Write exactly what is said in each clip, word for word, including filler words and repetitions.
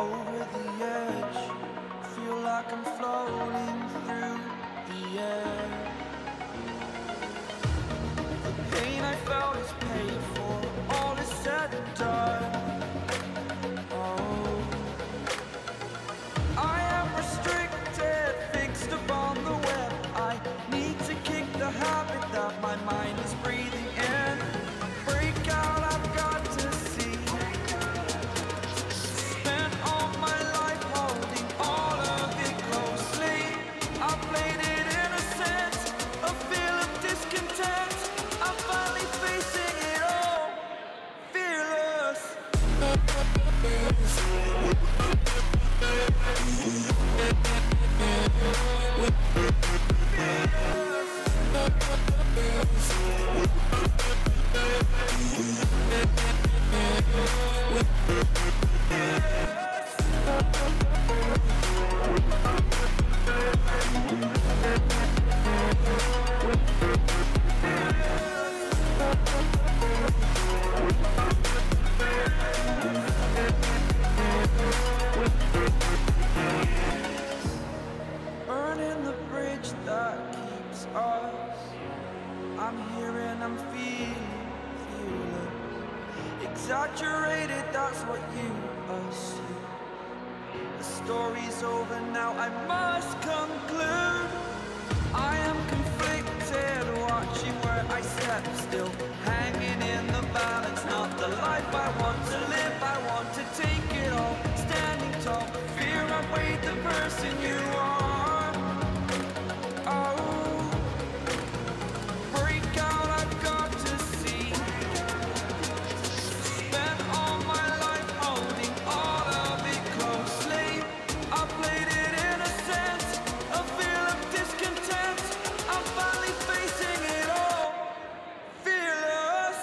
over the edge. Feel like I'm floating through the air. The pain I felt is paid for, all is said and done. Oh, I am restricted, fixed upon the web. I need to kick the habit that my mind is breathing in. Break out, I've got to see. Spent all my life holding all of it closely. I played it innocent, a feel of discontent. I'm finally facing it all, fearless. Burning the bridge that keeps us. I'm here and I'm feeling, feeling exaggerated, that's what you assume. The story's over now, I must conclude. I am conflicted, watching where I step still, hanging in the balance. Not the life I want to live, I want to take it all. Standing tall, fear I've weighed the person you are. Oh, break out, I've got to see. Spent all my life holding all of it closely. I played it innocent, a feel of discontent. I'm finally facing it all, fearless.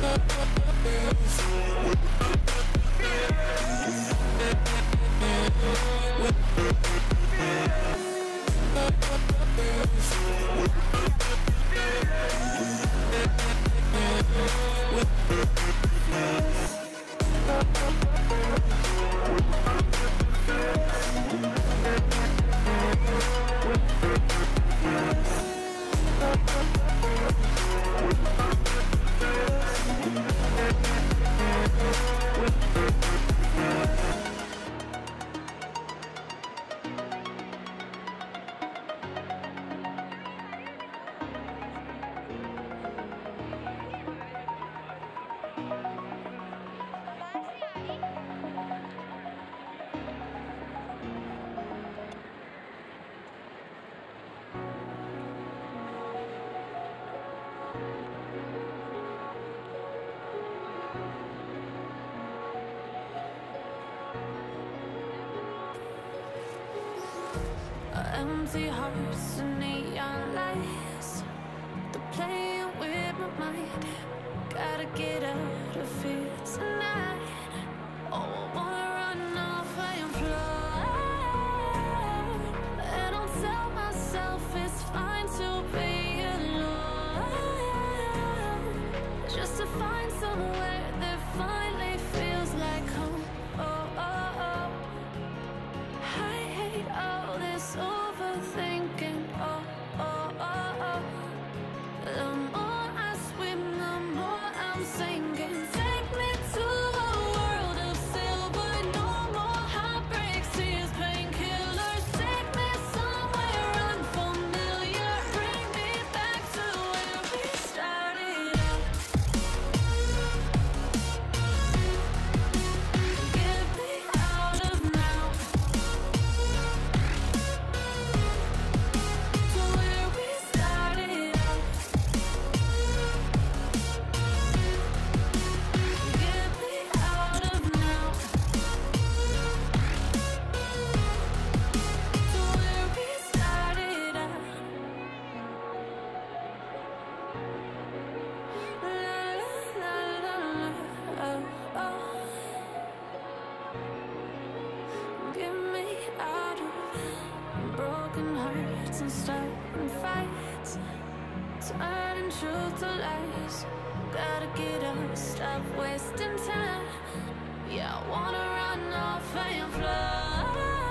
Empty hearts and neon lights, they're playing with my mind. Gotta get out of here tonight. Oh, I wanna run off and fly. And I'll tell myself it's fine to be alone, just to find somewhere that finally feels like home. Oh, oh, oh. I hate all this overthinking. Oh, oh, oh, oh. The more I swim, the more I'm sinking. Take me to a world of silver. No more heartbreaks, tears, painkillers. Take me somewhere unfamiliar. Bring me back to where we started out. Get me out of now, to where we started out. Get me out of now, to where we started out. La la la la, oh, oh. Get me out of broken hearts and starting fights, turning truth to lies. Gotta get up, stop wasting time. Yeah, I wanna run off and fly.